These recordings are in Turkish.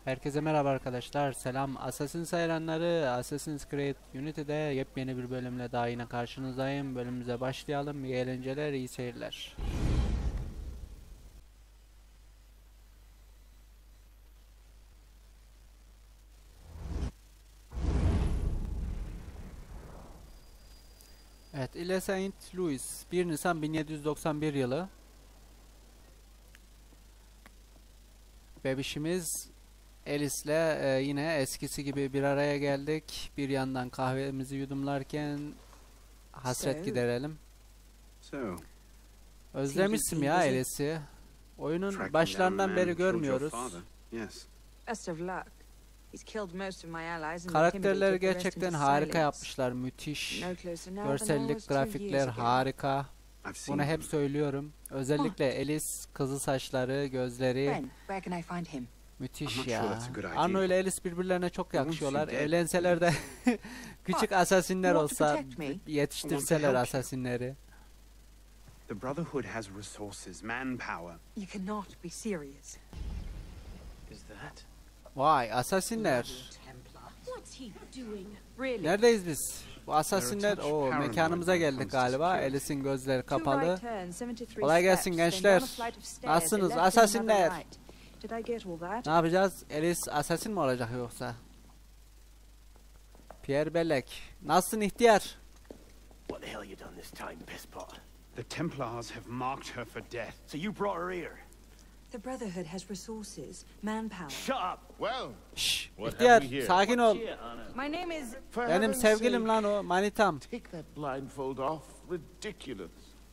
Herkese merhaba arkadaşlar. Selam. Assassin's hayranları, Assassin's Creed Unity'de yepyeni bir bölümle daha yine karşınızdayım. Bölümümüze başlayalım. İyi eğlenceler, iyi seyirler. Evet, Ile Saint Louis 1 Nisan 1791 yılı. Bebişimiz Alice'le yine eskisi gibi bir araya geldik. Bir yandan kahvemizi yudumlarken hasret giderelim. Özlemişsim ya Alice'i. Oyunun başlarından beri görmüyoruz. Karakterleri gerçekten harika yapmışlar. Müthiş. Görsellik, grafikler harika. Bunu hep söylüyorum. Özellikle Alice, kızıl saçları, gözleri müthiş ya. Arno ile Alice birbirlerine çok yakışıyorlar. Evlenseler de küçük asasinler olsa, yetiştirseler asasinleri. The Brotherhood has resources, manpower. You cannot be serious. Is that? Vay, asasinler. Neredeyiz biz? Bu asasinler, o mekanımıza geldik galiba. Alice'in gözleri kapalı. Kolay gelsin gençler. Nasılsınız asasinler? Ne yapacağız? Alice asasin mi olacak yoksa? Pierre Bellek. Nasılsın ihtiyar? What the hell you done this time, pisspot? The Templars have marked her for death. So you brought her here? The Brotherhood has resources, manpower. Shut up! Well, Şşş, What ihtiyar have we here? sakin ol. My name is... for Benim heaven's sevgilim sake, lan o, manitam. take that blindfold off. Ridiculous.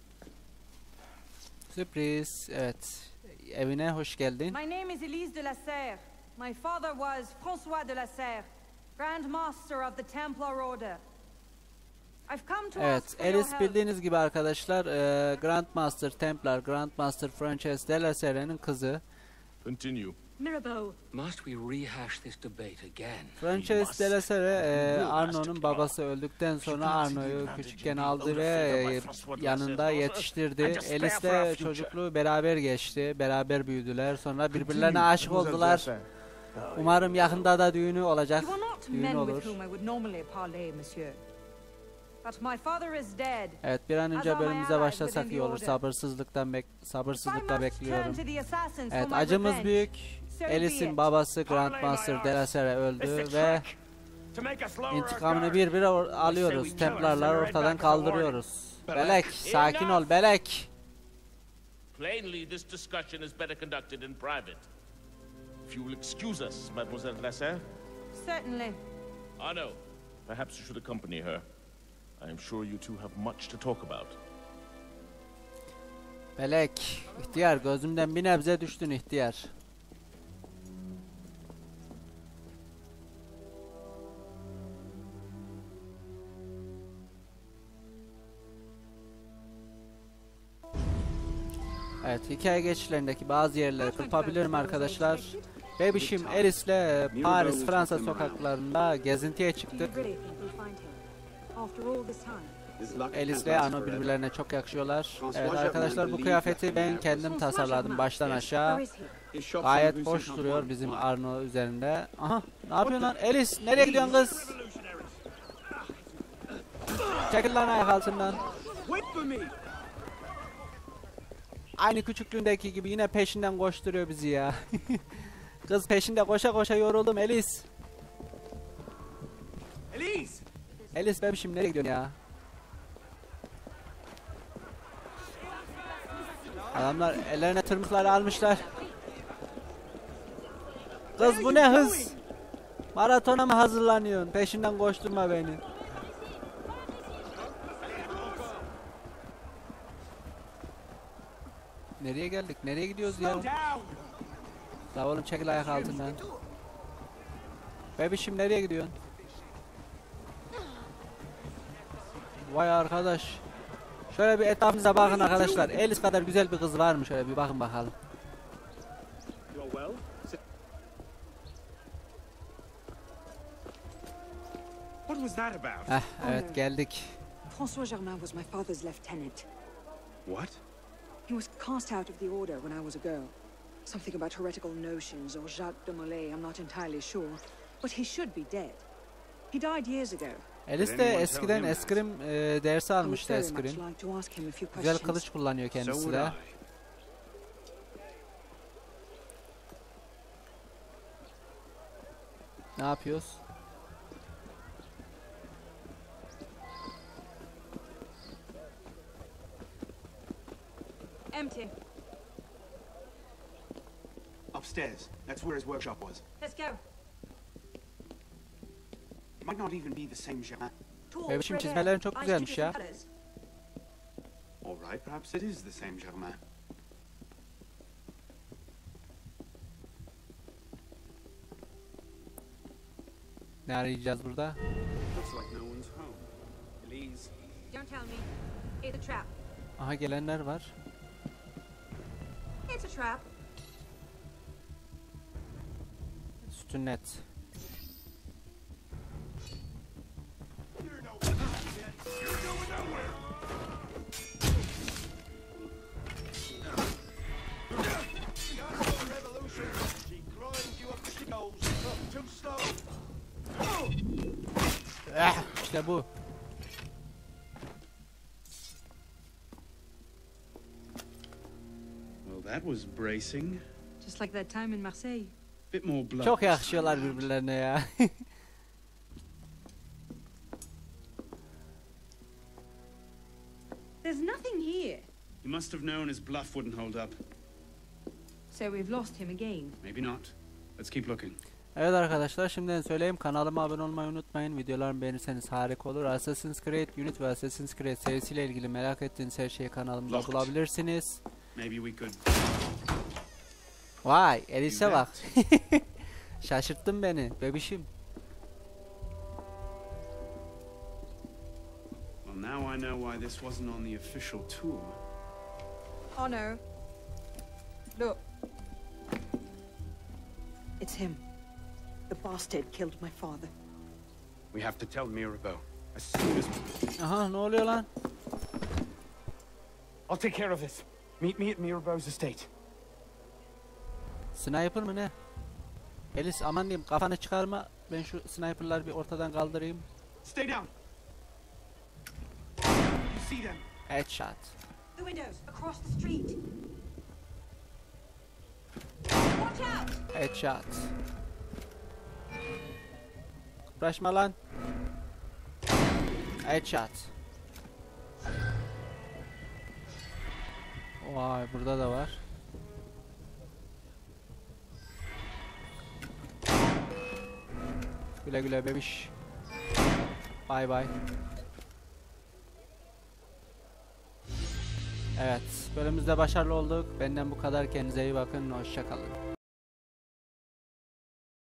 Sürpriz, evet. Evine hoş geldin. My name is Elise de la Serre. My father was François de la Serre, Grand Master of the Templar Order. I've come to Evet, ask for your Alice help. bildiğiniz gibi arkadaşlar Grandmaster Templar, Grandmaster Frances de la Serre'nin kızı. Continue. Mirabeau. Must we rehash this debate again? Frances de la Serre Arno'nun babası öldükten sonra Arno'yu küçükken aldı ve yanında yetiştirdi. Alice de çocukluğu beraber geçti, beraber büyüdüler. Sonra birbirlerine aşık oldular. Umarım yakında da düğünü olacak. You are not Düğünü men olur. with whom I would normally parley, monsieur. But my father is dead. Evet, bir an önce bölümümüze başlasak iyi olur. Sabırsızlıkla bekliyorum. Evet, acımız büyük. Alice'in babası Grandmaster de la Serre öldü ve intikamını bir bir alıyoruz. Templarlar ortadan kaldırıyoruz. Belek, sakin ol Belek. Plainly, this discussion is better conducted in private. If you will excuse us, Mademoiselle Lasser, Certainly. Arno, perhaps you should accompany her. I am sure you two have much to talk about. Belek, ihtiyar gözümden bir nebze düştün ihtiyar. Evet, hikaye geçişlerindeki bazı yerleri kırpabilirim arkadaşlar. Bebişim Alice'le Paris, Fransa sokaklarında gezintiye çıktık. Alice'le Arno birbirlerine çok yakışıyorlar. Evet arkadaşlar, bu kıyafeti ben kendim tasarladım baştan aşağı. Gayet hoş duruyor bizim Arno üzerinde. Aha, ne yapıyorsun lan? Alice, nereye gidiyorsun kız? Çekil lan ayak altından. Aynı küçüklüğündeki gibi yine peşinden koşturuyor bizi ya. Kız peşinde koşa koşa yoruldum Alice. Alice bebişim nereye gidiyorsun ya? Adamlar ellerine tırmıkları almışlar. Kız bu ne hız? Maratona mı hazırlanıyorsun? Peşinden koşturma beni. Nereye geldik? Nereye gidiyoruz ya? La oğlum çekil ayak altından. Bebişim nereye gidiyorsun? Vay arkadaş. Şöyle bir etrafınıza bakın arkadaşlar. Alice kadar güzel bir kız var mı? Şöyle bir bakın bakalım. What was that about? Evet geldik. François Germain was my father's lieutenant. What? He was cast out of the order when I was a girl. Something about heretical notions or Jacques de Molay, I'm not entirely sure. But he should be dead. He died years ago. Alice de eskiden eskrim dersi almıştı eskrim. Güzel kılıç kullanıyor kendisi de. Ne yapıyoruz? Empty. Upstairs. That's where his workshop was. Let's go. It might not even be the same Germain. Bebişim çizmelerin çok güzelmiş ya. All right, perhaps it is the same Germain. Ne arayacağız burada? Looks like no one's home. Elise. Don't tell me. It's a trap. Aha gelenler var. It's a trap. Sünnet. İşte bu. Well, that was bracing. Just like that time in Marseille. Bit more blood. Çok yakışıyorlar birbirlerine ya. There's nothing here. He must have known his bluff wouldn't hold up. So we've lost him again. Maybe not. Let's keep looking. Evet arkadaşlar, şimdiden söyleyeyim, kanalıma abone olmayı unutmayın. Videolarımı beğenirseniz harika olur. Assassin's Creed Unity ve Assassin's Creed serisiyle ilgili merak ettiğiniz her şeyi kanalımda bulabilirsiniz. Maybe we could. Vay, Alice'e bak. Şaşırttın beni bebişim. Well, now I know why this wasn't on the official tour. Oh no. Look. It's him. The bastard killed my father. We have to tell Mirabeau as soon as. Aha, ne oluyor lan? I'll take care of this. Meet me at Mirabeau's estate. Sniper mı ne? Alice aman diyeyim, kafanı çıkarma. Ben şu sniper'ları bir ortadan kaldırayım. Stay down. You see them? Headshot. The windows across the street. Watch out! Headshot. Kıpraşma lan. Headshot. Vay, burada da var. Güle güle bebiş. Bay bay. Evet, bölümümüzde başarılı olduk. Benden bu kadar. Kendinize iyi bakın. Hoşça kalın.